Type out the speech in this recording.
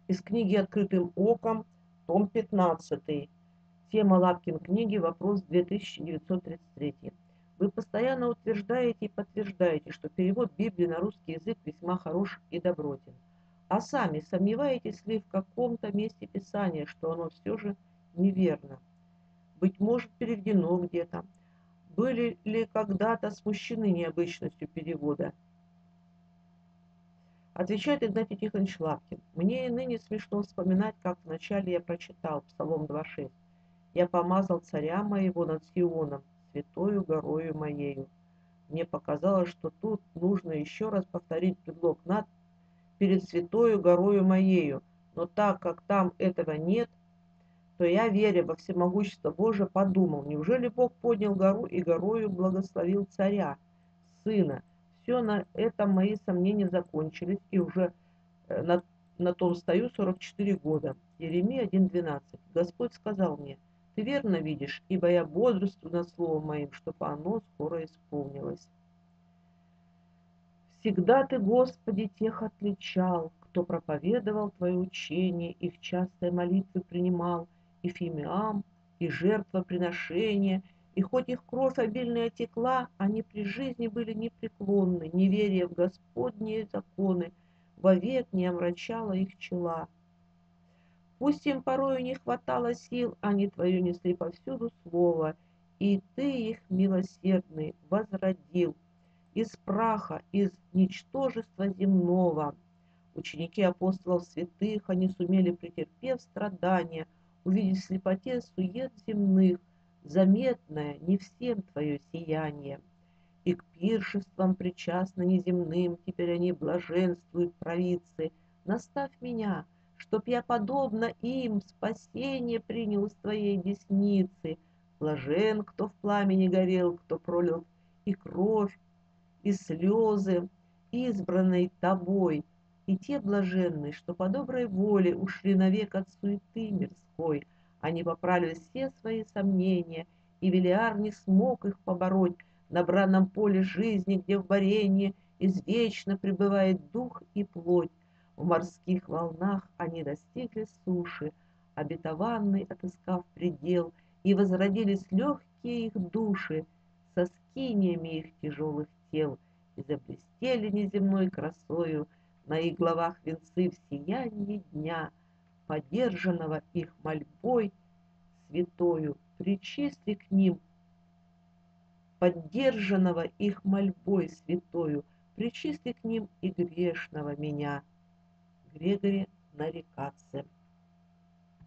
Из книги «Открытым оком», том 15. Тема Лапкин книги, вопрос 2933. Вы постоянно утверждаете и подтверждаете, что перевод Библии на русский язык весьма хорош и добротен. А сами сомневаетесь ли в каком-то месте Писания, что оно все же неверно? Быть может, переведено где-то. Были ли когда-то смущены необычностью перевода? Отвечает Игнатий Тихонович Лапкин. Мне и ныне смешно вспоминать, как вначале я прочитал Псалом 2.6. «Я помазал царя моего над Сионом, святою горою моею». Мне показалось, что тут нужно еще раз повторить предлог «над» перед святою горою моею. Но так как там этого нет, то я, веря во всемогущество Божие, подумал, неужели Бог поднял гору и горою благословил царя, сына? Все на этом мои сомнения закончились, и уже на том стою 44 года. Иеремия 1.12. Господь сказал мне, ты верно видишь, ибо я бодрствую над словом моим, чтобы оно скоро исполнилось. Всегда ты, Господи, тех отличал, кто проповедовал Твое учение, их частые молитвы принимал, и фимиам, и жертвоприношения, и хоть их кровь обильная текла, они при жизни были непреклонны, неверие в Господние законы вовек не омрачало их чела. Пусть им порою не хватало сил, они Твое несли повсюду слово, и Ты их, милосердный, возродил из праха, из ничтожества земного. Ученики апостолов святых, они сумели, претерпев страдания, увидеть в слепоте сует земных, заметное не всем Твое сияние. И к пиршествам причастны неземным, теперь они блаженствуют провидцы. Наставь меня, чтоб я, подобно им, спасение принял с Твоей десницы. Блажен, кто в пламени горел, кто пролил и кровь, и слезы, избранной тобой, и те блаженные, что по доброй воле ушли навек от суеты мирской. Они поправили все свои сомнения, и Велиар не смог их побороть на бранном поле жизни, где в борении извечно пребывает дух и плоть. В морских волнах они достигли суши, обетованный отыскав предел, и возродились легкие их души со скиниями их тяжелых тел, и заблестели неземной красою на их головах венцы в сиянии дня, подержанного их мольбой святою, причисли к ним, поддержанного их мольбой святою, причисли к ним и грешного меня. Грегори Нарикадзе.